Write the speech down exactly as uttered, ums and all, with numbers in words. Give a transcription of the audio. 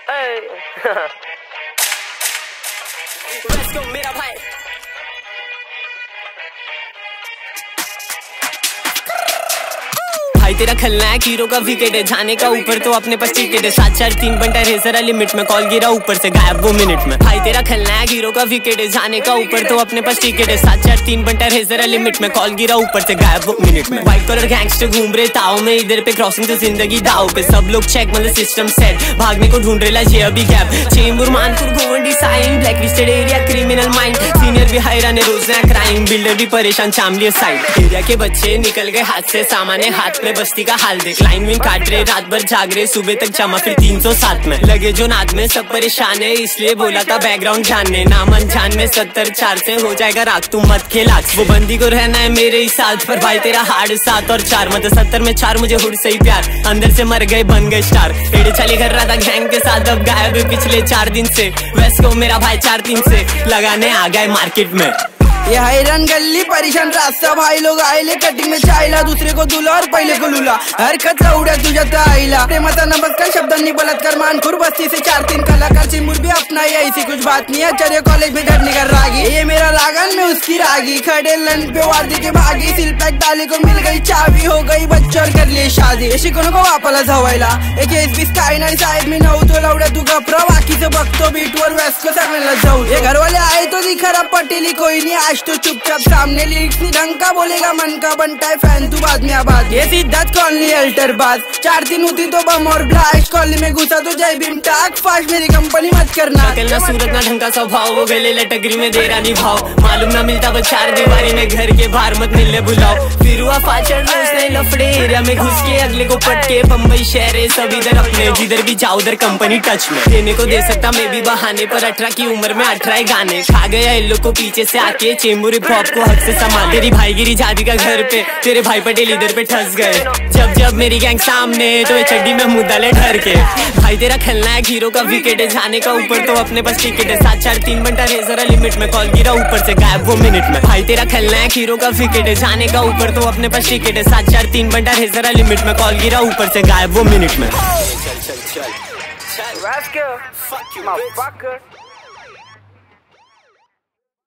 Let's go मेरा भाई। भाई तेरा खलनायक हीरो का विकेट है, जाने का ऊपर तो अपने पास टिकट है। सात चार तीन बंटा रेसर लिमिट में, कॉल गिरा ऊपर से गायब वो मिनट में। भाई तेरा खलनायक हीरो का विकेट है, जाने का ऊपर तो अपने पास टिकट है। सात चार तीन बंटा रेसर लिमिट में, कॉल गिरा ऊपर से गायब वो मिनट में। व्हाइट कलर गैंगस्टर घूम रहे ताव में, इधर पे क्रॉसिंग तो जिंदगी दाव पे। सब लोग चेक मतलब सिस्टम सेट, भागने को ढूंढ रेला ये अभी gap. Chembur Manpur Govandi Sion, black listed area criminal mind. Senior भी हैरान है रोज नया क्राइम, बिल्डर भी परेशान चामलिया साइड। एरिया के बच्चे निकल गए हाथ से, सामान्य हाथ में बस्ती का हाल देख। लाइन विन काट रहे, रात भर जाग रहे, सुबह तक जमा फिर तीन सौ सात में। लगे जो नाद में सब परेशान है, इसलिए बोला था बैकग्राउंड जानने। नाम अनजान में सत्तर चार से हो जाएगा रात, तू मत खेला। वो बंदी को रहना है मेरे ही साथ, पर भाई तेरा हार्ड सात और चार मतलब सत्तर में चार। मुझे हुड से ही प्यार, अंदर से मर गए बन गए स्टार। एड़े चले कर रहा था गैंग के साथ, अब गायब है पिछले चार दिन से। वेस्ट को मेरा भाई चार दिन से लगाने आ गए मार्केट में। ये हैरान गली परेशान रास्ता, भाई लोग आयले कटिंग में चायला। दूसरे को दुला और पहिले को लुला, हरकत उड्या तुझ्या आईला। प्रेमाचा नमस्कार शब्दांनी बलात्कार, मानखुर बस्ती से चार तीन कलाकार। चिमूर भी अपना ही ऐसी कुछ बात नहीं है, चढ़े कॉलेज में झड़ने का रागी। ये मेरा लागन में उसकी रागी, खड़े लन पे वादी के भागी। सिलपैक डाली को मिल गई चाबी, हो गई बच्चों और कर लिए शादी। शिकून को वापला झवायला एक एस बीस काय नाही साहेब मी नव्हतो लवड्या तू गप्रा। बाकीचं बघतो बीटवर वेस्ट को सगळ्यांना जाऊ। ये घरवाले आए तो दिखा पटेली कोई नहीं, तो चुपचाप सामने लिरिक्स नहीं ढंग का बोलेगा, मन का बनता है फैन तू बाद में आबाद। ये सिद्धार्थ कॉलोनी अल्टर बात, चार दिन होती तो बम और ब्लास्ट। कॉलोनी में घुसा तो जय भीम टाक फास्ट, मेरी कंपनी मत करना। ना सूरत ना ढंग का स्वभाव, वो गले लटगरी में दे रहा निभाव। मालूम ना मिलता वो चार दीवारी में, घर के बाहर मत मिलने बुलाओ। फिर हुआ फाचर रोज नए लफड़े, एरिया में घुस के अगले को पटके। बम्बई शहर है सब इधर अपने, जिधर भी जाओ उधर कंपनी टच में। देने को दे सकता मैं भी बहाने, पर अठारह की उम्र में अठारह गाने खा गया इन लोग को पीछे से आके। चेंबूर हिप-हॉप को हक से संभाल, तेरी भाईगिरी जादी का घर पे, तेरे भाई पटेल इधर पे ठस गए। जब जब मेरी गैंग सामने तो चड्डी में मुंह डाले डर के। भाई तेरा खलनायक हीरो का विकेट है, जाने का ऊपर तो अपने पास टिकट है। सात चार तीन बंटा रेजर लिमिट में, कॉल गिरा ऊपर से गायब वो मिनट में। भाई तेरा खलनायक हीरो का विकेट है, जाने का ऊपर तो अपने पास टिकट है। सात चार तीन बंटा रेजर लिमिट में, कॉल गिरा ऊपर से गायब वो मिनट में। चल चल चल